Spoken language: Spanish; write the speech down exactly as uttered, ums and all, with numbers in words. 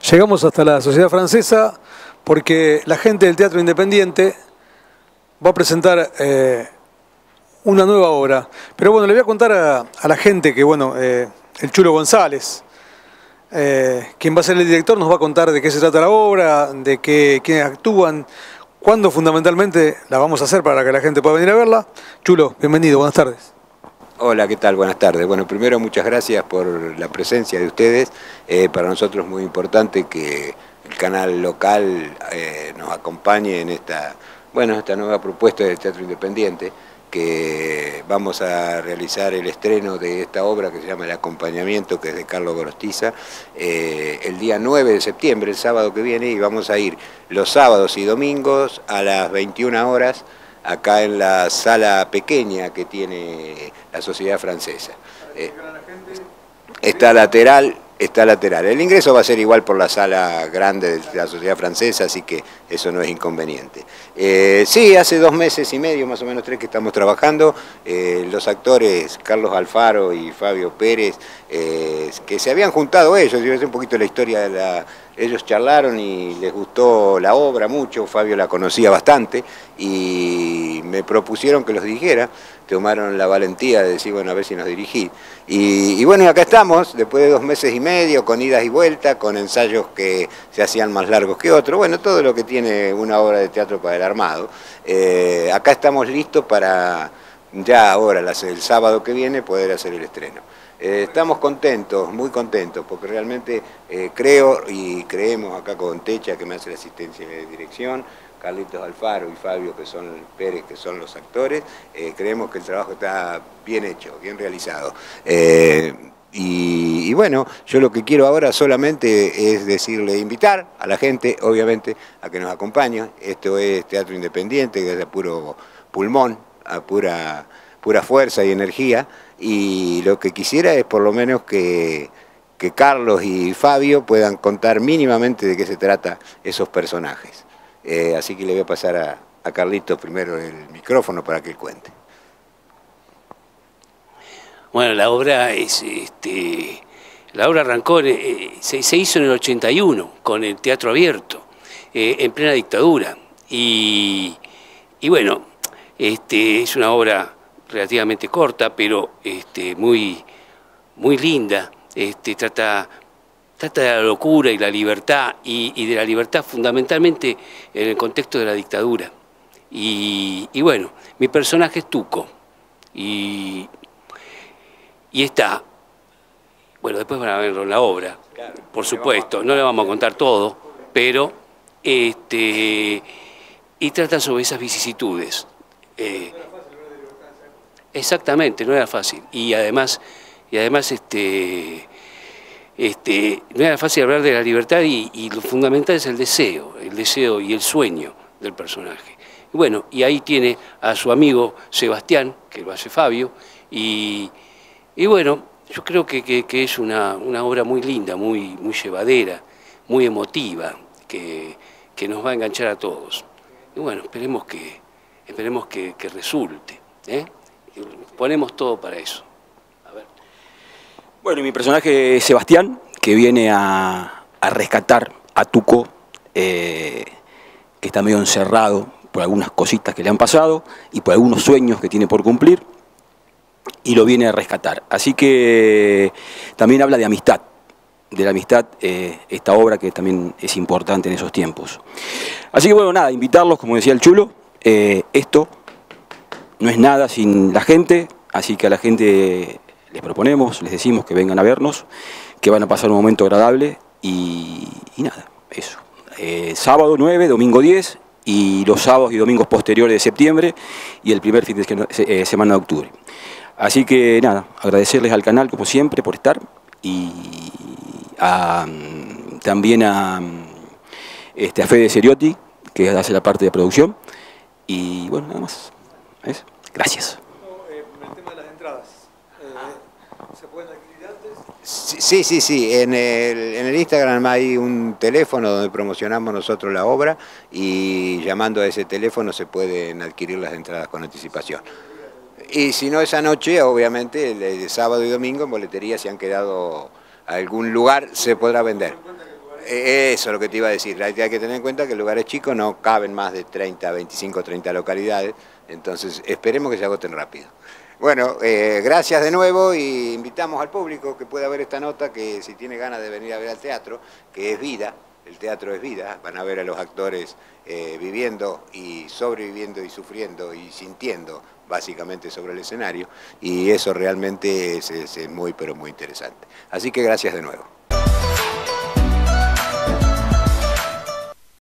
Llegamos hasta la Sociedad Francesa porque la gente del Teatro Independiente va a presentar eh, una nueva obra. Pero bueno, le voy a contar a, a la gente que, bueno, eh, el Chulo González, eh, quien va a ser el director, nos va a contar de qué se trata la obra, de qué, quiénes actúan, cuándo fundamentalmente la vamos a hacer para que la gente pueda venir a verla. Chulo, bienvenido, buenas tardes. Hola, ¿qué tal? Buenas tardes. Bueno, primero muchas gracias por la presencia de ustedes. Eh, para nosotros es muy importante que el canal local eh, nos acompañe en esta, bueno, esta nueva propuesta del Teatro Independiente, que vamos a realizar el estreno de esta obra que se llama El Acompañamiento, que es de Carlos Gorostiza, eh, el día nueve de septiembre, el sábado que viene, y vamos a ir los sábados y domingos a las veintiuna horas, acá en la sala pequeña que tiene la Sociedad Francesa. Eh, está lateral, está lateral. El ingreso va a ser igual por la sala grande de la Sociedad Francesa, así que eso no es inconveniente. Eh, sí, hace dos meses y medio, más o menos tres, que estamos trabajando. Eh, los actores Carlos Alfaro y Fabio Pérez, eh, que se habían juntado ellos, yo sé un poquito la historia de la... Ellos charlaron y les gustó la obra mucho, Fabio la conocía bastante y me propusieron que los dirigiera, tomaron la valentía de decir, bueno, a ver si nos dirigí. Y, y bueno, acá estamos, después de dos meses y medio, con idas y vueltas, con ensayos que se hacían más largos que otros, bueno, todo lo que tiene una obra de teatro para el armado. Eh, acá estamos listos para ya ahora, el sábado que viene, poder hacer el estreno. Eh, estamos contentos, muy contentos, porque realmente eh, creo y creemos acá con Techa, que me hace la asistencia de dirección, Carlitos Alfaro y Fabio, que son Pérez, que son los actores, eh, creemos que el trabajo está bien hecho, bien realizado. Eh, y, y bueno, yo lo que quiero ahora solamente es decirle, invitar a la gente, obviamente, a que nos acompañe. Esto es Teatro Independiente, que es de puro pulmón, a pura, pura fuerza y energía. Y lo que quisiera es por lo menos que, que Carlos y Fabio puedan contar mínimamente de qué se trata esos personajes. Eh, así que le voy a pasar a, a Carlitos primero el micrófono para que él cuente. Bueno, la obra es, este, la obra arrancó, eh, se, se hizo en el ochenta y uno con el Teatro Abierto, eh, en plena dictadura. Y, y bueno, este, es una obra relativamente corta, pero este, muy, muy linda. Este, trata, trata de la locura y la libertad, y, y de la libertad fundamentalmente en el contexto de la dictadura. Y, y bueno, mi personaje es Tuco, y, y está, bueno, después van a verlo en la obra, por supuesto, no le vamos a contar todo, pero este, y trata sobre esas vicisitudes. Eh, Exactamente, no era fácil. Y además, y además este, este, no era fácil hablar de la libertad y, y lo fundamental es el deseo, el deseo y el sueño del personaje. Y bueno, y ahí tiene a su amigo Sebastián, que lo hace Fabio, y, y bueno, yo creo que, que, que es una, una obra muy linda, muy, muy llevadera, muy emotiva, que, que nos va a enganchar a todos. Y bueno, esperemos que, esperemos que, que resulte, ¿eh? Ponemos todo para eso. A ver. Bueno, mi personaje es Sebastián, que viene a, a rescatar a Tuco, eh, que está medio encerrado por algunas cositas que le han pasado y por algunos sueños que tiene por cumplir, y lo viene a rescatar. Así que también habla de amistad, de la amistad, eh, esta obra que también es importante en esos tiempos. Así que bueno, nada, invitarlos, como decía el Chulo, eh, esto no es nada sin la gente, así que a la gente les proponemos, les decimos que vengan a vernos, que van a pasar un momento agradable y, y nada, eso. Eh, sábado nueve, domingo diez y los sábados y domingos posteriores de septiembre y el primer fin de eh, semana de octubre. Así que nada, agradecerles al canal como siempre por estar y a, también a, este, a Fede Seriotti, que hace la parte de producción, y bueno, nada más. ¿Es? Gracias. El tema de las entradas, eh, ¿se pueden adquirir antes? Sí, sí, sí. En el, en el Instagram hay un teléfono donde promocionamos nosotros la obra y llamando a ese teléfono se pueden adquirir las entradas con anticipación. Y si no, esa noche, obviamente, el sábado y domingo en boletería, si han quedado a algún lugar, se podrá vender. Eso es lo que te iba a decir. Hay que tener en cuenta que el lugar es chico, no caben más de treinta, veinticinco, treinta localidades, entonces esperemos que se agoten rápido. Bueno, eh, gracias de nuevo y invitamos al público que pueda ver esta nota, que si tiene ganas de venir a ver al teatro, que es vida, el teatro es vida, van a ver a los actores eh, viviendo y sobreviviendo y sufriendo y sintiendo básicamente sobre el escenario, y eso realmente es, es, es muy pero muy interesante. Así que gracias de nuevo.